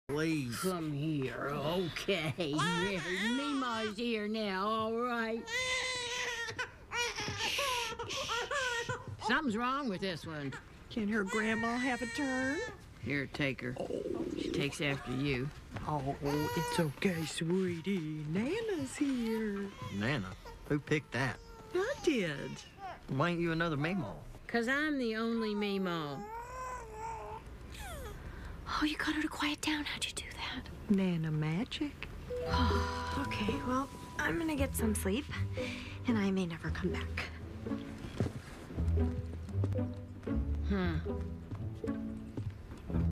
Please. Come here, okay. Mima's here now, all right. Something's wrong with this one. Can her grandma have a turn? Here, take her. She takes after you. Oh, it's okay, sweetie. Nana's here. Nana? Who picked that? I did. Why ain't you another Meemaw? 'Cause I'm the only Meemaw. Oh, you got her to quiet down. How'd you do that? Nana magic. Okay, well, I'm gonna get some sleep, and I may never come back.